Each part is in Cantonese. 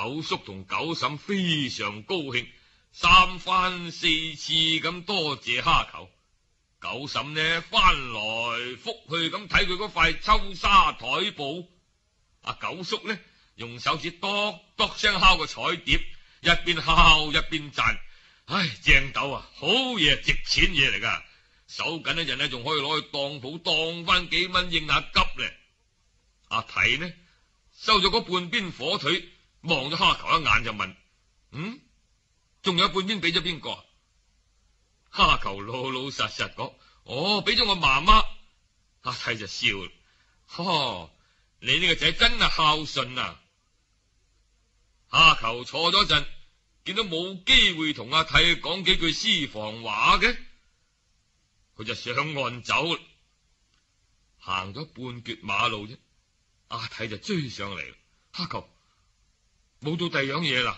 九叔同九嬸非常高興，三番四次咁多謝蝦球。九嬸呢翻來覆去咁睇佢嗰塊抽沙台布，九叔呢用手指篤篤聲敲個彩碟，一邊敲一邊讚。唉，正斗啊，好嘢，值錢嘢嚟噶，手緊一陣呢仲可以攞去當鋪當翻幾蚊應下急咧。阿提呢收咗嗰半邊火腿，望咗蝦球一眼就問：仲有半邊俾咗邊個？蝦球老老實實講：俾咗我媽媽。阿提就笑啦：你呢個仔真係孝順啊！蝦球坐咗陣，見到冇機會同阿提講幾句私房話嘅，佢就上岸走啦。行咗半橛馬路啫，阿提就追上嚟啦。蝦球冇到第二樣嘢啦。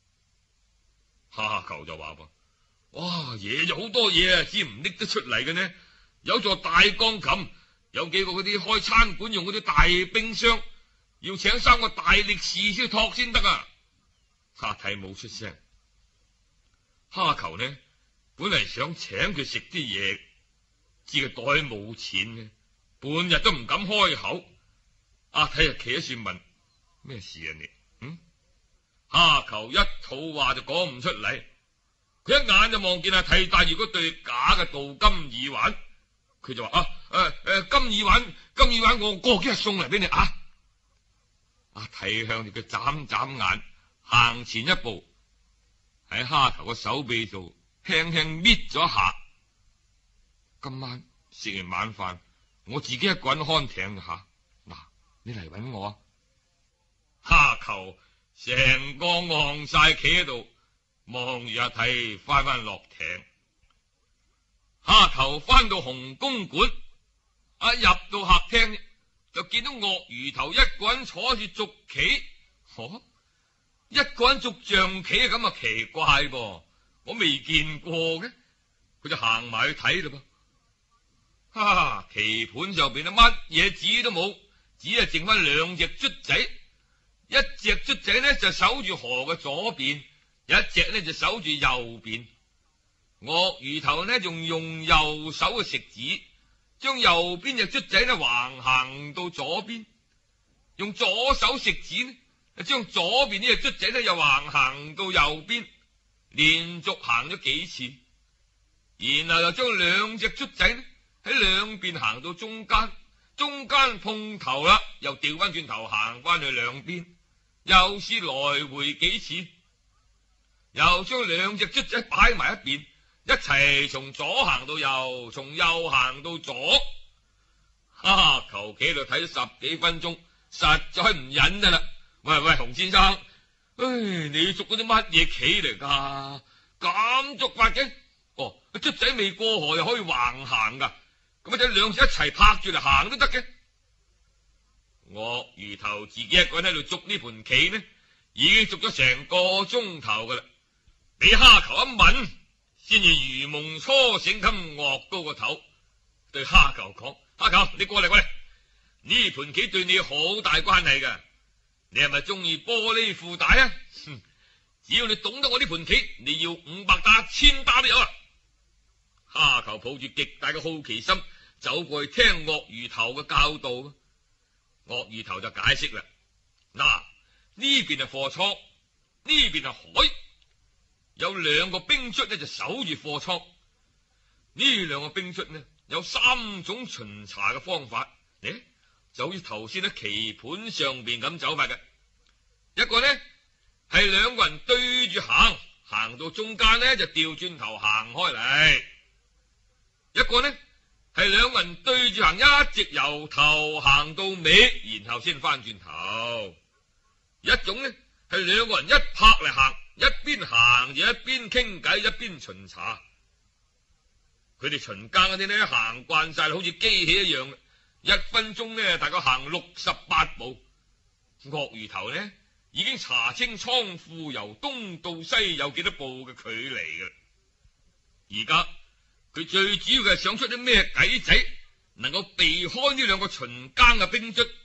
蝦球就話噃：哇，嘢就好多嘢啊，只唔拎得出嚟嘅呢。有座大鋼琴，有幾個嗰啲開餐館用嗰啲大冰箱，要請3個大力士先托先得啊。阿提冇出聲。蝦球呢本嚟想請佢食啲嘢，知佢袋冇錢嘅，半日都唔敢開口。阿提就企喺樹問：咩事啊你？蝦球一套話就講唔出嚟，佢一眼就望見阿提戴住嗰對假嘅鍍金耳環，佢就話：金耳環我過幾日送嚟俾你啊！阿提向住佢眨眨眼，行前一步，喺蝦球個手臂度輕輕搣咗一下。今晚食完晚飯，我自己一個人看艇吓。嗱，你嚟搵我啊！蝦球成個昂晒企喺度，望住阿提翻落艇。蝦球翻到紅公館，一入到客廳就見到鱷魚頭一個人坐住捉棋。一個人捉象棋咁啊，奇怪噃，我未見過嘅。佢就行埋去睇嘞噃。棋盤上邊乜嘢紙都冇，只係剩翻2隻卒仔。一隻卒仔呢就守住河嘅左邊，一隻呢就守住右邊。鱷魚頭呢仲用右手去食指，將右邊隻卒仔呢橫行到左邊，用左手食指呢將左邊呢隻卒仔呢又橫行到右邊，連續行咗幾次，然後又將2隻卒仔呢喺兩邊行到中間，中間碰頭啦，又調翻轉頭行翻去兩邊，又試來回幾次，又將2隻卒仔擺埋一邊，一齊從左行到右，從右行到左。蝦球企喺度睇咗10幾分鐘，實在唔忍得啦。喂，洪先生，你捉嗰啲乜嘢棋嚟噶？咁捉法嘅？卒仔未過河又可以橫行噶，咁就2隻一齊拍住嚟行都得嘅。鱷魚頭自己一個人喺度捉呢盤棋呢，已經捉咗成個鐘頭噶啦，俾蝦球一問，先至如夢初醒咁岳高個頭，對蝦球講：蝦球，你過嚟，呢盤棋對你好大關係噶。你係咪中意玻璃褲帶啊？只要你懂得我呢盤棋，你要500打、1000打都有啊！蝦球抱住極大嘅好奇心走過去聽鱷魚頭嘅教導。鱷魚頭就解釋啦：嗱，呢邊係貨倉，呢邊係海，有2個兵卒呢就守住貨倉。呢2個兵卒呢有3種巡查嘅方法，就好似頭先喺棋盤上邊咁走法嘅。一個呢係2個人對住行，行到中間呢就調轉頭行開嚟；一個呢係2個人對住行，一直由頭行到尾，然後先翻轉頭。一種呢係2個人一拍嚟行，一邊行就一邊傾偈，一邊巡查。佢哋巡更嗰啲呢行慣晒，好似機器一樣，1分鐘呢大概行68步。鱷魚頭呢已經查清倉庫由東到西有幾多步嘅距離嘅。而家佢最主要嘅係想出啲咩計仔，能夠避開呢2個巡更嘅兵卒，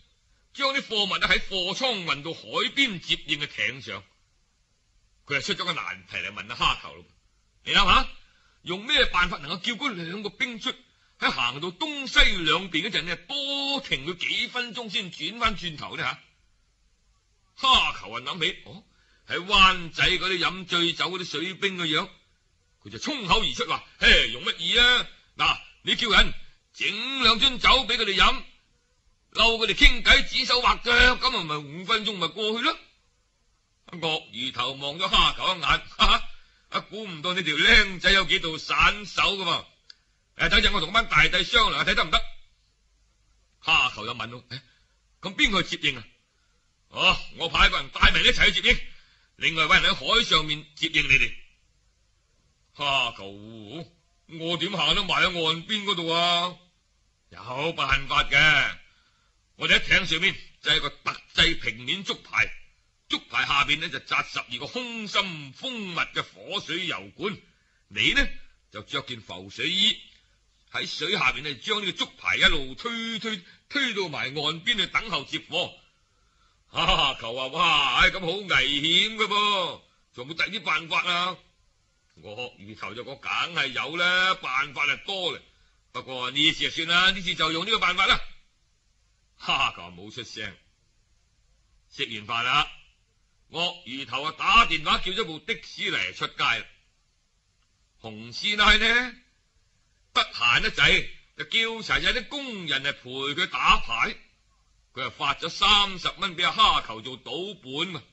將啲貨物喺貨倉運到海邊接應嘅艇上。佢係出咗個難題嚟問阿蝦球咯。你諗下，用咩辦法能夠叫嗰兩個兵卒喺行到東西兩邊嗰陣呢，多停佢幾分鐘先轉翻轉頭呢？吓，蝦球諗起，喺灣仔嗰啲飲醉酒嗰啲水兵嘅樣，佢就衝口而出話：嘿，用乜嘢啊？嗱，你叫人整兩樽酒俾佢哋飲，嬲佢哋傾偈指手畫腳，咁咪5分鐘咪過去咯。鱷魚頭望咗蝦球一眼，哈哈，估唔到你條僆仔有幾度散手噶嘛？等陣我同班大帝商量下睇得唔得？蝦球又問咯：咁邊個去接應啊？我派個人帶埋你一齊去接應，另外搵人喺海上面接應你哋。蝦球，我點行得埋喺岸邊嗰度啊？有辦法嘅，我哋喺艇上面就係個特製平面竹排，竹排下邊呢就紮12個空心封密嘅火水油管，你呢就着件浮水衣喺水下邊呢，將呢個竹排一路推到埋岸邊去等候接貨。蝦球話：哇，咁好危險㗎噃，仲冇第二啲辦法啊？鱷魚頭就講：梗係有啦，辦法係多啦，不過呢次就算啦，呢次就用呢個辦法啦。蝦球冇出聲。食完飯啦，鱷魚頭打電話叫咗部的士嚟出街啦。洪師奶呢得閒得滯，就叫齊晒啲工人嚟陪佢打牌。佢又發咗30蚊俾阿蝦球做賭本嘛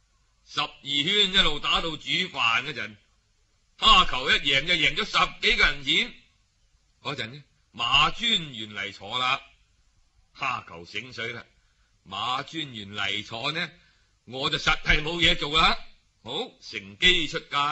，12圈一路打到煮飯嗰陣，蝦球一贏就贏咗10幾個銀錢。嗰陣呢，馬專員嚟坐啦，蝦球醒水啦，馬專員嚟坐呢，我就實係冇嘢做啦。好，乘機出街。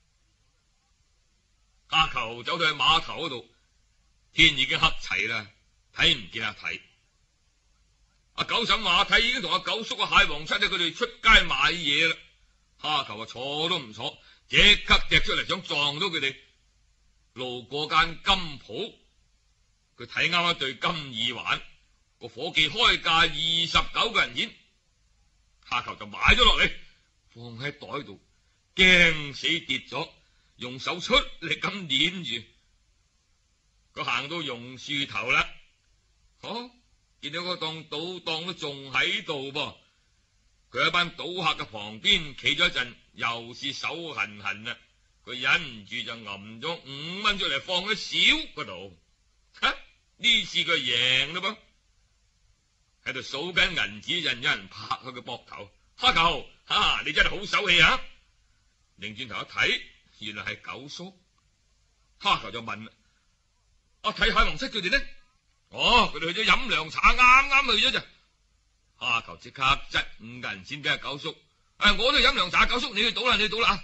蝦球走到去碼頭嗰度，天已經黑齊啦，睇唔見阿睇。阿九嬸話：睇已經同阿九叔、阿蟹王七佢哋出街買嘢啦。蝦球坐都唔坐，即刻趯出嚟想撞到佢哋。路過間金鋪，佢睇啱一對金耳環，個伙計開價29個銀錢，蝦球就買咗落嚟，放喺袋度，驚死跌咗，用手出力咁捻住。佢行到榕樹頭啦，見到個檔賭檔都仲喺度噃，佢喺班賭客嘅旁邊企咗一陣，又是手痕痕啦，佢忍唔住就揞咗5蚊出嚟放喺小嗰度。呢次佢贏啦噃，喺度數緊銀紙陣，有人拍佢嘅膊頭：蝦球，你真係好手氣啊！擰轉頭一睇，原來係九叔。蝦球就問啦：睇蟹王七佢哋呢？佢哋去咗飲涼茶，啱去咗咋。蝦球即刻執5銀錢俾阿九叔。我都飲涼茶，九叔你去賭啦，你去賭啦。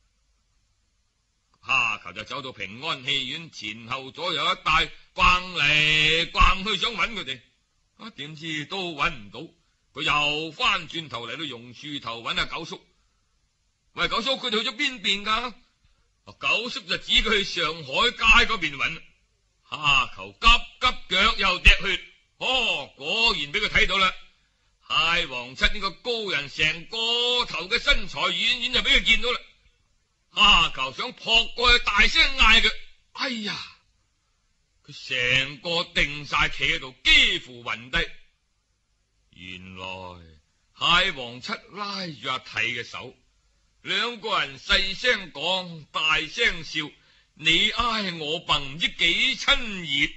蝦球就走到平安戲院前後左右一帶逛嚟逛去，想揾佢哋，點知都揾唔到。佢又翻轉頭嚟到榕樹頭揾阿九叔。喂，九叔，佢哋去咗邊噶？九叔就指佢去上海街嗰邊揾。蝦球急急腳又滴血，果然俾佢睇到啦。蟹王七呢個高人成個頭嘅身材，遠遠就俾佢見到啦。蝦球想撲過去，大聲嗌佢：哎呀！佢成個定晒企喺度，幾乎暈低。原來蟹王七拉住阿娣嘅手，兩個人細聲講，大聲笑。你挨我笨，唔知幾親熱。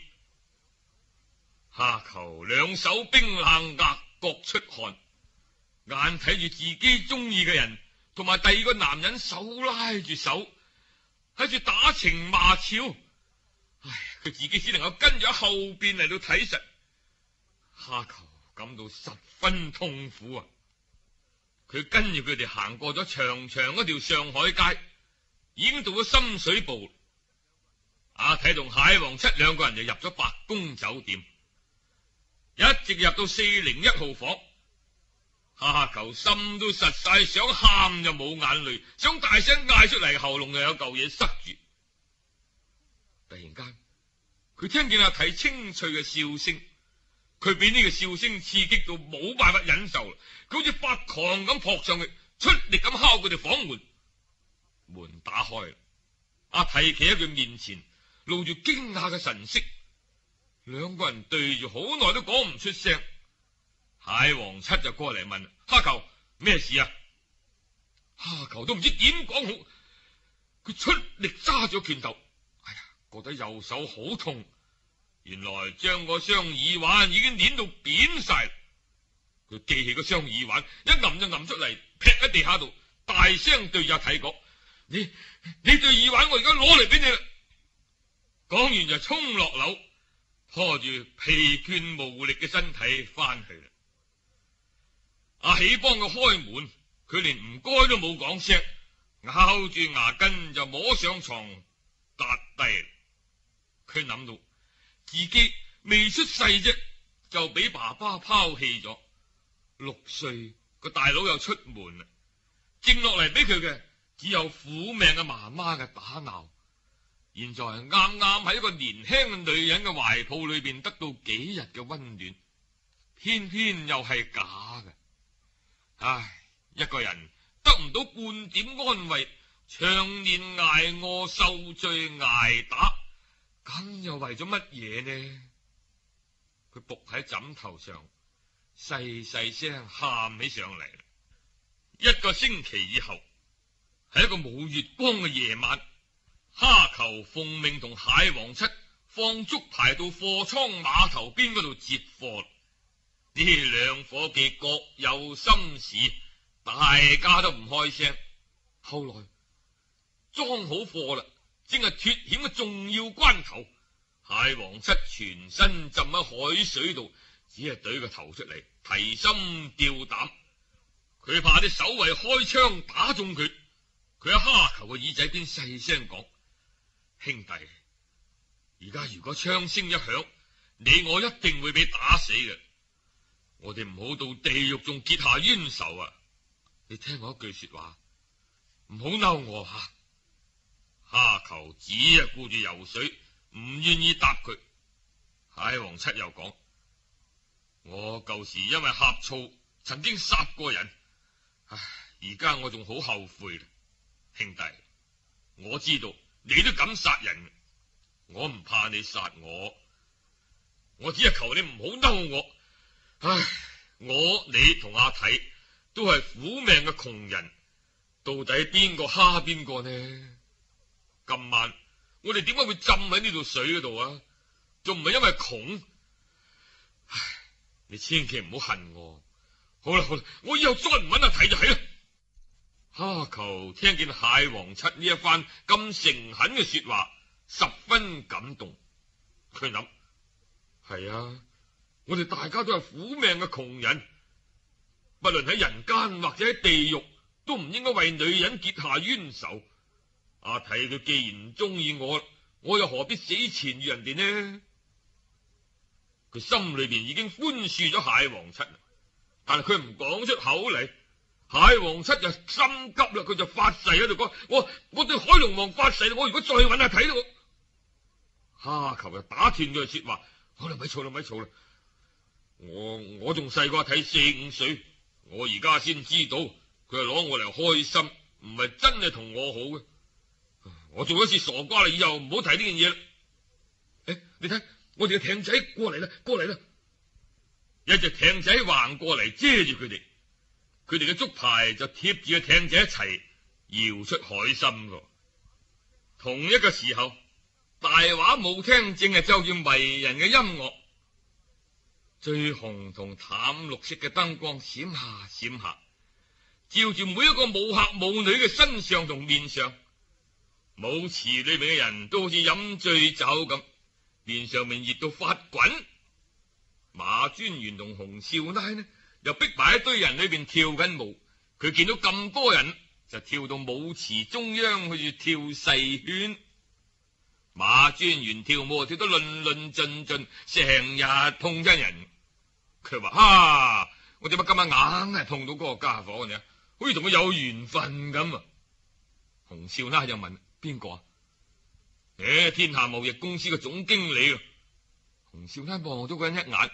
蝦球兩手冰冷，額角出汗，眼睇住自己中意嘅人同埋第二個男人手拉住手喺住打情罵俏。佢自己只能夠跟住喺後邊嚟到睇實。蝦球感到十分痛苦啊！佢跟住佢哋行過咗長長嗰條上海街，已經到咗深水埗。阿娣同蟹王七兩個人就入咗白宮酒店，一直入到401號房。蝦球心都實晒，想喊就冇眼淚，想大聲嗌出嚟，喉嚨又有嚿嘢塞住。突然間，佢聽見阿娣清脆嘅笑聲， 佢俾呢個笑聲刺激到冇辦法忍受啦，佢好似發狂咁撲上去，出力咁敲佢哋房門。門打開啦，阿提企喺佢面前，露住驚訝嘅神色。兩個人對住好耐都講唔出聲。蟹王七就過嚟問蝦球咩事啊？蝦球都唔知點講好，佢出力揸咗拳頭，哎呀，覺得右手好痛。原來將個雙耳環已經捻到扁晒，佢記起個雙耳環，一揞就揞出嚟，劈喺地下度，大聲對阿提講：你對耳環我而家攞嚟俾你啦！講完就衝落樓，拖住疲倦無力嘅身體翻去啦。阿喜幫佢開門，佢連唔該都冇講聲，咬住牙根就摸上床笪低。佢諗到自己未出世啫，就俾爸爸拋棄咗。6歲個大佬又出門啦，剩落嚟俾佢嘅只有苦命嘅媽媽嘅打鬧。現在啱啱喺一個年輕嘅女人嘅懷抱裏邊得到幾日嘅溫暖，偏偏又係假嘅。唉，一個人得唔到半點安慰，長年捱餓受罪捱打，咁又為咗乜嘢呢？佢伏喺枕頭上，細細聲喊起上嚟。1個星期以後，係一個冇月光嘅夜晚，蝦球奉命同蟹王七放竹排到貨倉碼頭邊嗰度接貨。呢兩伙計各有心事，大家都唔開聲。後來裝好貨啦，正係脫險嘅重要關頭，蟹王七全身浸喺海水度，只係懟個頭出嚟，提心吊膽。佢怕啲守衛開槍打中佢，佢喺蝦球嘅耳仔邊細聲講：兄弟，而家如果槍聲一響，你我一定會俾打死嘅。我哋唔好到地獄仲結下冤仇啊！你聽我一句說話，唔好嬲我吓。蝦球只係顧住游水，唔願意答佢。蟹王七又講：我舊時因為呷醋，曾經殺過人，唉，而家我仲好後悔啦。兄弟，我知道你都敢殺人，我唔怕你殺我，我只係求你唔好嬲我。唉，我你同阿體都係苦命嘅窮人，到底邊個蝦邊個呢？今晚我哋點解會浸喺呢度水嗰度啊？仲唔係因為窮？唉，你千祈唔好恨我。好啦好啦，我以後再唔揾阿體就係啦。蝦球聽見蟹王七呢一番咁誠懇嘅說話，十分感動。佢諗：係啊，我哋大家都係苦命嘅窮人，不論喺人間或者喺地獄，都唔應該為女人結下冤仇。阿體佢既然唔中意我，我又何必死纏住人哋呢？佢心裏邊已經寬恕咗蟹王七，但係佢唔講出口嚟。蟹王七就心急啦，佢就發誓喺度講：我對海龍王發誓，我如果再揾阿體我蝦球就打斷佢嘅說話：好啦，咪嘈啦，咪嘈啦！我仲細過阿體4、5歲，我而家先知道佢係攞我嚟開心，唔係真係同我好嘅。我做咗次傻瓜啦，以後唔好提呢件嘢啦。你睇我哋嘅艇仔過嚟啦，過嚟啦！一隻艇仔橫過嚟遮住佢哋，佢哋嘅竹排就貼住個艇仔一齊搖出海心咯。同一個時候，大話舞廳正係奏住迷人嘅音樂，最紅同淡綠色嘅燈光閃下閃下，照住每一個舞客舞女嘅身上同面上。舞池裏邊嘅人都好似飲醉酒咁，面上面熱到發滾。馬專員同洪少奶呢，又逼埋一堆人裏邊跳緊舞。佢見到咁多人，就跳到舞池中央去住跳細圈。馬專員跳舞跳得論論盡盡，成日碰親人。佢話：我點解今晚硬係碰到嗰個家伙嘅？好似同佢有緣分咁啊！洪少奶就問：邊個啊？天下貿易公司嘅總經理啊！洪少奶望咗佢一眼：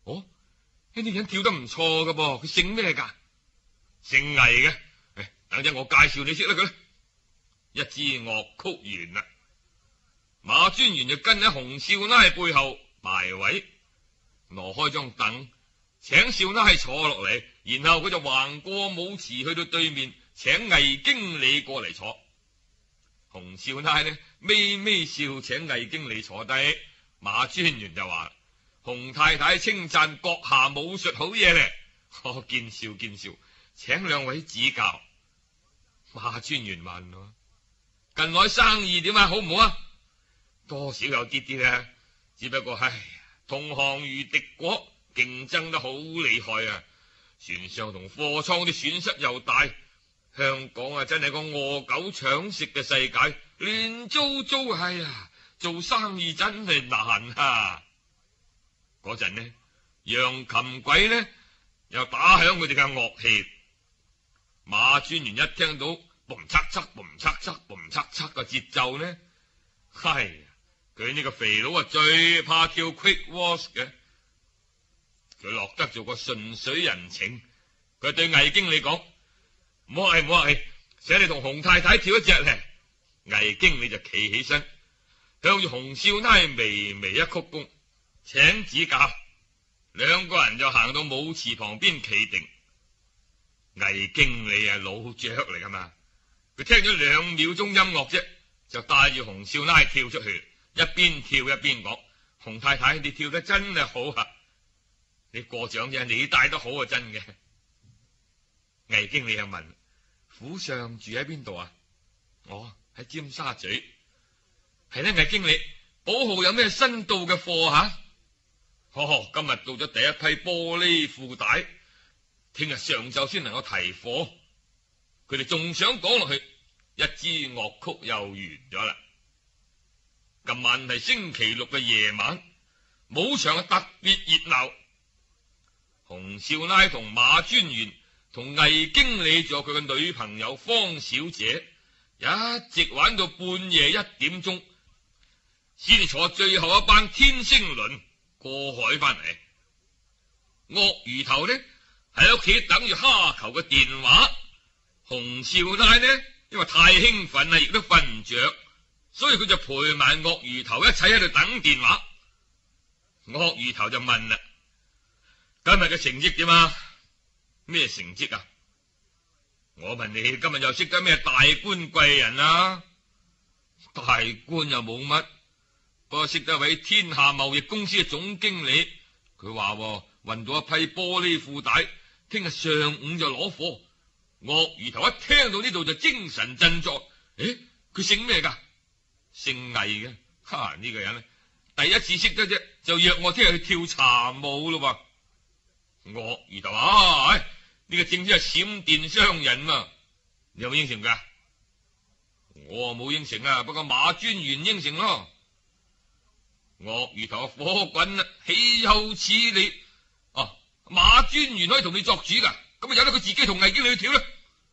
哦，呢啲人跳得唔錯噶噃，佢姓咩噶？姓魏嘅。等陣我介紹你識得佢啦。一支樂曲完啦，馬專員就跟喺洪少拉背後埋位，挪開張凳，請少拉坐落嚟，然後佢就橫過舞池去到對面，請魏經理過嚟坐。洪少拉呢，微微笑，請魏經理坐低。馬專員就話：洪太太稱讚閣下武術好嘢咧，我見笑見笑，請兩位指教。馬專員問我：近來生意點啊？好唔好啊？多少有啲啲啦，只不過唉，同行如敵國，競爭得好厲害啊！船上同貨倉啲損失又大，香港啊真係個餓狗搶食嘅世界，亂糟糟，哎呀，做生意真係難啊！嗰陣呢，揚琴鬼呢又打響佢哋嘅樂器。馬專員一聽到嘣嚓嚓嘣嚓嚓嘣嚓嚓嘅節奏呢，係佢呢個肥佬啊最怕跳 quick waltz 嘅。佢落得做個順水人情，佢對魏經理講：唔好客氣，唔好客氣，請你同洪太太跳一隻咧。魏經理就企起身，向住洪少拉微微一鞠躬，請指教。兩個人就行到舞池旁邊企定。魏經理係老雀嚟噶嘛，佢聽咗2秒鐘音樂啫，就帶住洪少拉跳出去，一邊跳一邊講：洪太太，你跳得真係好啊！你過獎啫，你帶得好啊，真嘅。魏經理又問：府上住喺邊度啊？我喺尖沙咀。係呢，魏經理，寶號有咩新到嘅貨吓？今日到咗第一批玻璃褲帶，聽日上晝先能夠提貨。佢哋仲想講落去，一支樂曲又完咗啦。今晚係星期六嘅夜晚，舞場係特別熱鬧。洪少拉同馬專員同魏經理仲有佢嘅女朋友方小姐，一直玩到半夜1點鐘，先坐最後一班天星輪過海翻嚟。鱷魚頭呢喺屋企等住蝦球嘅電話，洪少拉呢因為太興奮啦，亦都瞓唔着，所以佢就陪埋鱷魚頭一齊喺度等電話。鱷魚頭就問啦：今日嘅成績點啊？咩成績啊？我問你今日又識得咩大官貴人啊？大官又冇乜，不過識得位天下貿易公司嘅總經理，佢話運到一批玻璃褲帶，聽日上午就攞貨。鱷魚頭一聽到呢度就精神振作。佢姓咩噶？姓魏嘅。呢個人呢，第一次識得啫，就約我聽日去跳茶舞咯。鱷魚頭呢個正之係閃電商人啊！你有冇應承噶？我冇應承啊，不過馬專員應承咯。鱷魚頭火滾啦，豈有此理！馬專員可以同你作主噶，咁由得佢自己同魏經理去跳啦。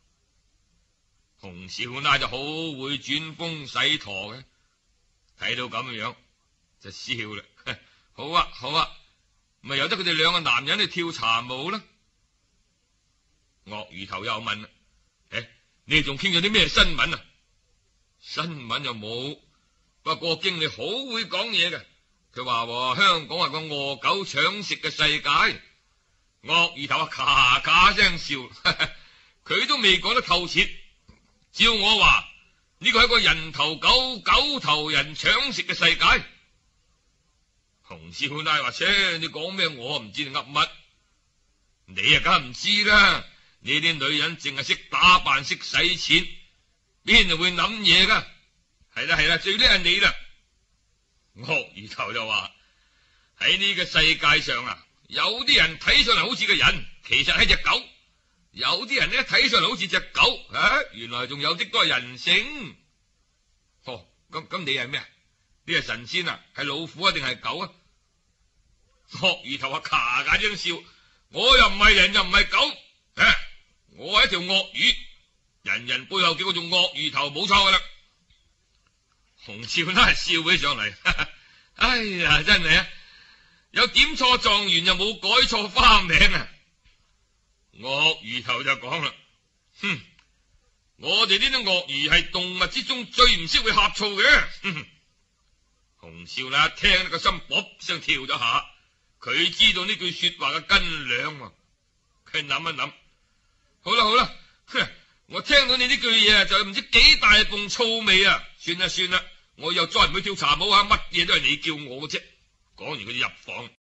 洪少拉就好會轉風使舵嘅，睇到咁嘅樣就笑啦。好啊，好啊，咪由得佢哋兩個男人去跳茶舞啦。鱷魚頭又問啦：你哋仲傾咗啲咩新聞啊？新聞又冇，不過經理好會講嘢嘅。佢話香港係個餓狗搶食嘅世界。鱷魚頭咔咔聲笑，佢都未講得透徹。照我話，呢個係個人頭狗狗頭人搶食嘅世界。洪少拉話：你講咩？我唔知你噏乜。你啊，梗係唔知啦。你啲女人淨係識打扮，識使錢，邊度會諗嘢噶？係啦係啦，最叻係你啦。鱷魚頭就話：喺呢個世界上啊，有啲人睇上嚟好似個人，其實係隻狗；有啲人咧睇上嚟好似隻狗，原來仲有啲都係人性。咁你係咩啊？你係神仙啊？係老虎啊？定係狗啊？鱷魚頭咔咔聲笑：我又唔係人，又唔係狗，我係一條鱷魚，人人背後叫我做鱷魚頭，冇錯噶啦。洪少拉笑起上嚟，哎呀，真係啊！ 有點錯狀元又冇改錯花名啊！鱷魚頭就講啦，哼，我哋呢啲鱷魚係動物之中最唔識會呷醋嘅。洪少啦，聽呢個心卜聲跳咗下，佢知道呢句說話嘅斤兩啊，佢諗一諗，好啦好啦，我聽到你呢句嘢就唔知幾大埲醋味啊！算啦算啦，我又再唔去跳茶舞啊，乜嘢都係你叫我嘅啫。講完佢就入房。